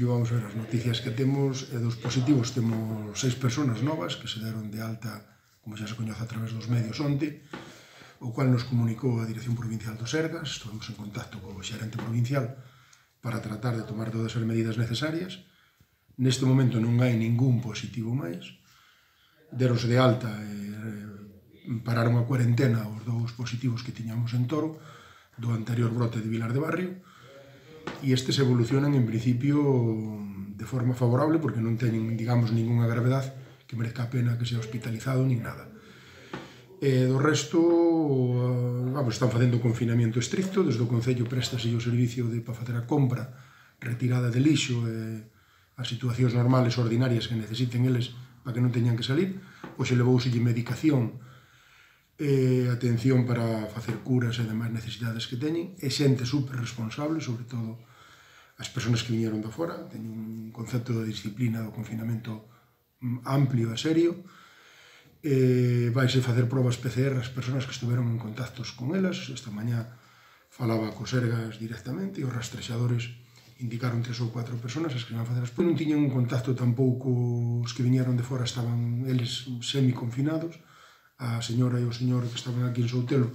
principio, vamos a ver, as noticias que temos dos positivos, temos 6 persoas novas que se deron de alta, como xa se coñece a través dos medios onte, o cual nos comunicou a Dirección Provincial do Sergas. Estuvemos en contacto co xerente provincial para tratar de tomar todas as medidas necesarias. Neste momento non hai ningún positivo máis. Deronse de alta e pararon a cuarentena os 2 positivos que tiñamos en Toro do anterior brote de Vilar de Barrio, e estes evolucionan en principio de forma favorable porque non teñen, digamos, ningunha gravedade que merezca a pena que sea hospitalizado nin nada. Do resto, vamos, están facendo confinamento estricto, desde o Concello préstase o servicio para facer a compra, retirada de lixo e as situacións normales, ordinarias que necesiten eles para que non teñan que salir. Hoxe levouselle medicación e atención para facer curas e demais necesidades que teñen, e xente super responsable, sobre todo as persoas que viñeron de fora. Teñen un concepto de disciplina do confinamento amplio e serio. Vaise facer probas PCR ás persoas que estuveron en contactos con elas. Esta mañá falaba co Sergas directamente e os rastrexadores indicaron 3 ou 4 persoas as que van a facer as probas. Non tiñan un contacto tampouco, os que viñeron de fora estaban eles semi-confinados. A señora e o señor que estaban aquí en Soutelo,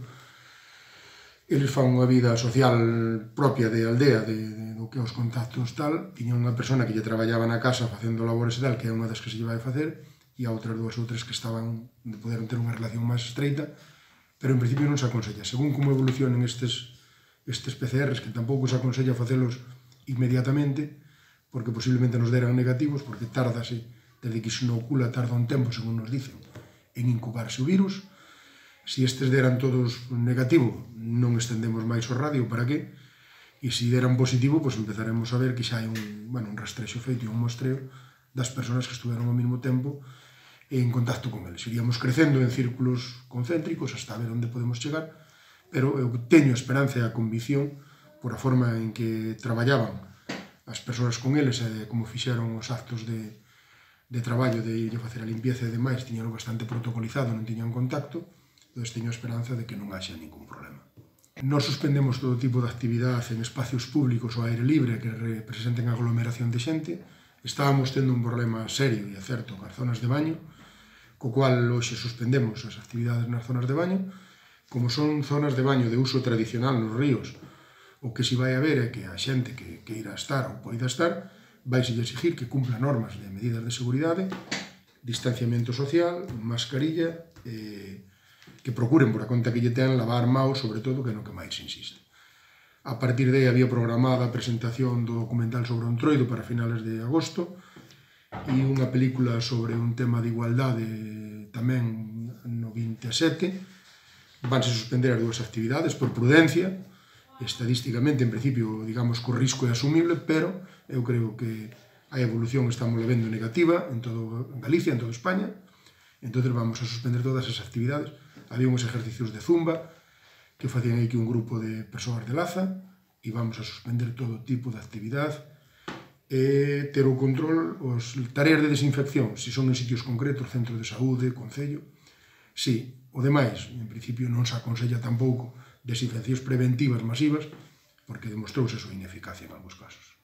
eles fan unha vida social propia de aldea, do que os contactos tal. Tiñan unha persona que lle traballaba na casa facendo labores e tal, que é unha das que se lle vai facer, e a outras 2 ou 3 que estaban, poderon ter unha relación máis estreita, pero en principio non se aconsella. Según como evolucionen estes PCRs, que tampouco se aconsella facelos inmediatamente, porque posiblemente nos deran negativos, porque tardase, desde que se inocula, tarda un tempo, según nos dicen, en incubarse o virus. Se estes deran todos negativo, non estendemos máis o radio, para que? E se deran positivo, pois empezaremos a ver que xa hai un rastrexo feito e un mostreo das persoas que estuveron ao mesmo tempo en contacto con eles. Iríamos crecendo en círculos concéntricos hasta ver onde podemos chegar, pero eu teño a esperanza e a convicción por a forma en que traballaban as persoas con eles e como fixeron os actos de traballo, de ir a facer a limpieza e demais, tiñan bastante protocolizado, non tiñan contacto, entón teño a esperanza de que non haxa ningún problema. Nos suspendemos todo tipo de actividade en espacios públicos ao aire libre que representen aglomeración de xente. Estábamos tendo un problema serio e certo nas zonas de baño, co cual hoxe suspendemos as actividades nas zonas de baño. Como son zonas de baño de uso tradicional nos ríos, o que si vai haber é que a xente que queira estar ou poida estar, vaise exigir que cumpla normas de medidas de seguridade, distanciamento social, mascarilla, que procuren por a conta que lle ten lavar maus, sobre todo, que é no que máis insiste. A partir de aí había programada a presentación do documental sobre o Entroido para finales de agosto, e unha película sobre un tema de igualdade tamén no 27. Vanse suspender as 2 actividades por prudencia. Estadísticamente, en principio, digamos que o risco é asumible, pero eu creo que a evolución estamos vendo negativa en todo Galicia, en toda España. Entón vamos a suspender todas as actividades. Había uns exercicios de zumba que facían aquí un grupo de persoas de Laza, e vamos a suspender todo tipo de actividade e ter o control, as tareas de desinfección, se son en sitios concretos, centro de saúde, concello. Si, o demais, en principio non se aconsella tampouco desinfeccións preventivas masivas, porque demostrouse a súa ineficacia en algúns casos.